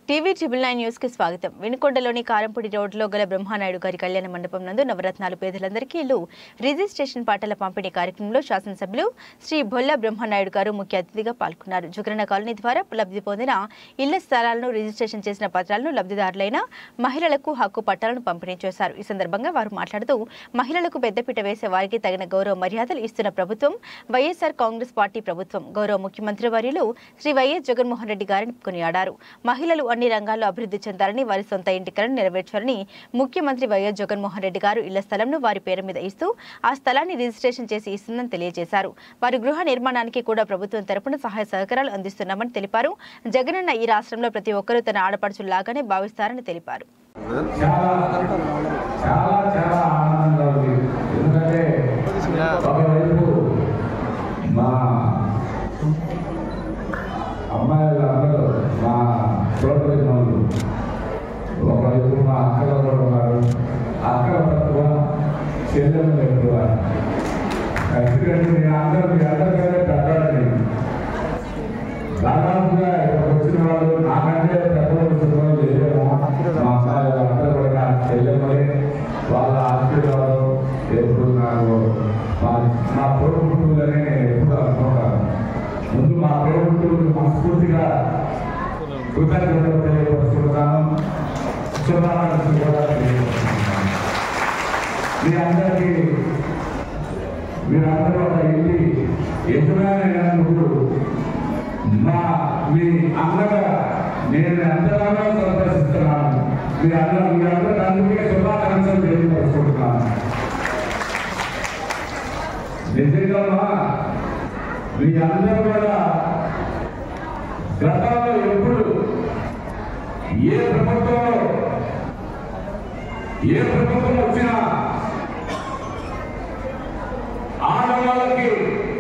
TV 9 news కి స్వాగతం. వినుకొండలోని కారంపూడి రోడ్లో గల బ్రహ్మానాయుడు గారి కళ్యాణ మండపం నందు నవరత్నాలు పేదలందరికీ ఇల్లు రిజిస్ట్రేషన్ పాటల పంపిణీ కార్యక్రమంలో శాసనసభ్యులు శ్రీ బొల్ల బ్రహ్మానాయుడు గారు ముఖ్య అతిథిగా పాల్గొన్నారు. జగనన్న కాలనీ ద్వారా లబ్ధి పొందిన ఇళ్ల స్థలాలను రిజిస్ట్రేషన్ చేసిన పత్రాలను లబ్ధిదారులైన మహిళలకు హక్కు పట్టాలను పంపిణీ చేశారు. ఈ సందర్భంగా వారు మాట్లాడుతూ మహిళలకు పెద్దపీట వేసే వారికి తగిన గౌరవ మర్యాదలు ఇస్తున్న ప్రభుత్వం వైఎస్ఆర్ కాంగ్రెస్ పార్టీ ప్రభుత్వం. గౌరవ ముఖ్యమంత్రి వర్యులు శ్రీ వైఎస్ జగన్మోహన్ రెడ్డి గారిని కొనియాడారు. మహిళలు అన్ని రంగాల్లో అభివృద్ధి చెందాలని, వారి సొంత ఇంటి కలను నెరవేర్చాలని ముఖ్యమంత్రి వైఎస్ జగన్మోహన్ రెడ్డి గారు ఇళ్ల స్థలంను వారి పేరు మీద ఇస్తూ ఆ స్థలాన్ని రిజిస్ట్రేషన్ చేసి ఇస్తుందని తెలియజేశారు. వారి గృహ నిర్మాణానికి కూడా ప్రభుత్వం తరపున సహాయ సహకారాలు అందిస్తున్నామని తెలిపారు. జగనన్న ఈ రాష్ట్రంలో ప్రతి ఒక్కరూ తన ఆడపడుచులాగానే భావిస్తారని తెలిపారు. అమ్మాయిలందరూ మా తోటలు ఒకవైపు మా అక్కలు కూడా ఉన్నారు. అక్కల తక్కువ, చెల్లెలు ఎక్కువ. ఎందుకంటే నేను అందరూ మీ అందరికీ పెద్దవాడిని. దాదాపుగా ఇక్కడికి వచ్చిన వాళ్ళు నాకంటే పెద్దలు వచ్చిన వాళ్ళు లేదేమో. మా అమ్మాయిలు అందరూ కూడా నా చెల్లెమ్మలే. వాళ్ళ ఆశీర్వాదం ఎప్పుడు నాకు మా తోడు కుటుంబాలని ఎప్పుడు అనుకుంటాను. ముందు మా ప్రభుత్వం మనస్ఫూర్తిగా కృతజ్ఞతలు తెలియపరుచుకుంటాను. శుభాకాంక్షలు కూడా తెలియపరుచుకుంటాను. మీరందరూ ఒక ఇంటి యజమానైనందుకు మీ అందగా నేను ఎంతగానో సంతోషిస్తున్నాను. మీరందరూ అందుకే శుభాకాంక్షలు తెలియపరుచుకుంటున్నాను. నిజంగా మీ అందరూ కూడా గతంలో ఎప్పుడు ఏ ప్రభుత్వం వచ్చినా ఆడవాళ్ళకి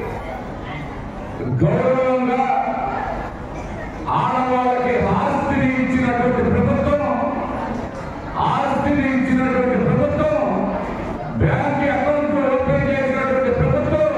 గౌరవంగా ఆడవాళ్ళకి ఆస్తిని ఇచ్చినటువంటి ప్రభుత్వం, ఆస్తిని ఇచ్చినటువంటి ప్రభుత్వం, బ్యాంక్ అకౌంట్ ఓపెన్ చేసినటువంటి ప్రభుత్వం,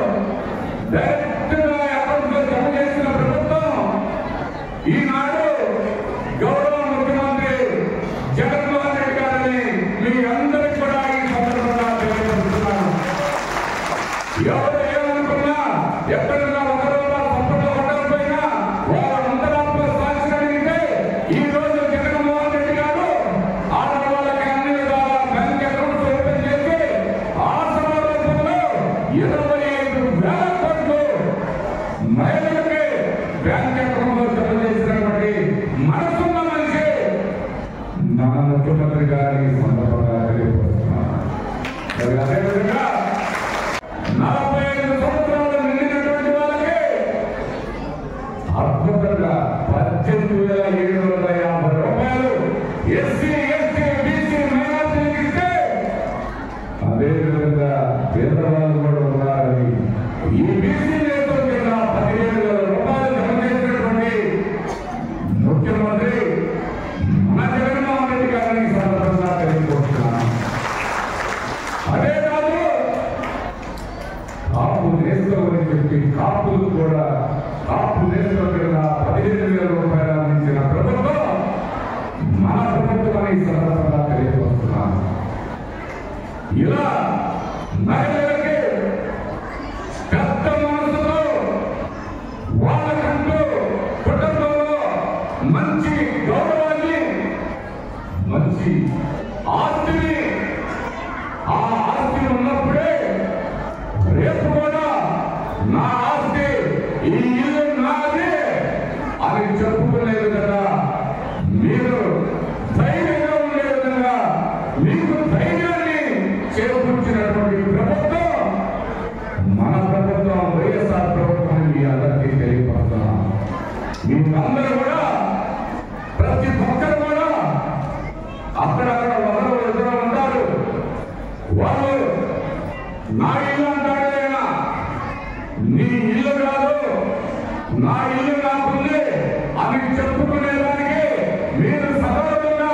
ఈనాడు గౌరవ ముఖ్యమంత్రి జగన్మోహన్ రెడ్డి గారిని మీ అందరికీ కూడా ఈ సందర్భంగా తెలియజేస్తున్నాను. ఎవరు ఏమనుకున్నా, ఎక్కడున్నా ఒకరు సంపద ఉండకపోయినా వారు అంతరాత్మ సాధించగలిగితే ఈ రోజు జగన్మోహన్ రెడ్డి గారు ఆడవాళ్ళకి అన్ని విధాల బ్యాంక్ అకౌంట్స్ ఓపెన్ చేసి ఆ సమావేశంలో 25,000 కోట్లు మహిళలకి బ్యాంక్ అకౌంట్ మనసున్న మనిషి మన ముఖ్యమంత్రి గారి సందర్భంగా తెలియపరుస్తున్నాను. అదేవిధంగా 45 సంవత్సరాలు నిండినటువంటి వాళ్ళకి అద్భుతంగా 18,750 రూపాయలు ఎస్సీ, ఎస్టీ, బీసీ మైనారిటీకి ఇస్తే అదేవిధంగా పేదవాళ్ళు కూడా ఉన్నారని ఈ బీసీ నేతల కింద 15,000 రూపాయలు జమ చేసినటువంటి ముఖ్యమంత్రి మన జగన్మోహన్ రెడ్డి గారిని సందర్భంగా తెలియజేస్తున్నాను. అదే కాదు, కాపు నేస్తం అని చెప్పి కాపులు కూడా కాపు నేస్తం కింద 15,000 రూపాయలు అందించిన ప్రభుత్వం మన ప్రభుత్వం అని సందర్భంగా తెలియజేస్తున్నాను. ఇలా మహిళలకి పెద్ద మనసుతో వాళ్ళకంటూ కుటుంబంలో మంచి గౌరవాన్ని, మంచి ఆస్తిని, ఆ ఆస్తి ఉన్నప్పుడే రేపు కూడా నా ఆస్తి, ఈ ఇల్లు నాది అని చెప్పుకునే విధంగా మీరు ధైర్యంగా ఉండే విధంగా మీకు ధైర్యాన్ని చేకూర్చినటువంటి ప్రభుత్వం మన ప్రభుత్వం, వైఎస్ఆర్ ప్రభుత్వం. మీ అందరికీ తెలియపడుతున్నాం. మీరందరూ కూడా ప్రతి ఒక్కరు కూడా అక్కడక్కడ ఒకరు ఇద్దరు ఉంటారు. వాళ్ళు నా ఇల్లు అంటాడైనా నీ ఇల్లు కాదు, నా ఇల్లు నాకుంది అని చెప్పుకునేదానికి మీరు సదవడంగా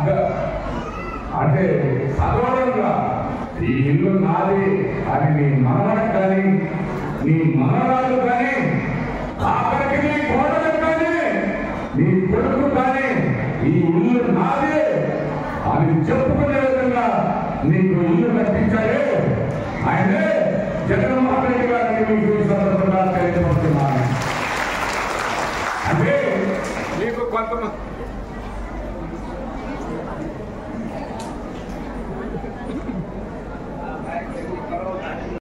అంటే సదవడంగా ఈ ఇల్లు నాది అని నీ మనవడు కానీ నీ మనవరాలు కానీ ఆఖరికి నీ కోడలు కానీ నీ కొడుకు కానీ ఈ ఇల్లు నాదే అని చెప్పుకునే విధంగా నీకు ఇల్లు కట్టించారే ఆయనే జగన్మోహన్ రెడ్డి గారిని మీకు ఈ సందర్భంగా తెలియజేస్తున్నాను. అంటే మీకు కొంతమంది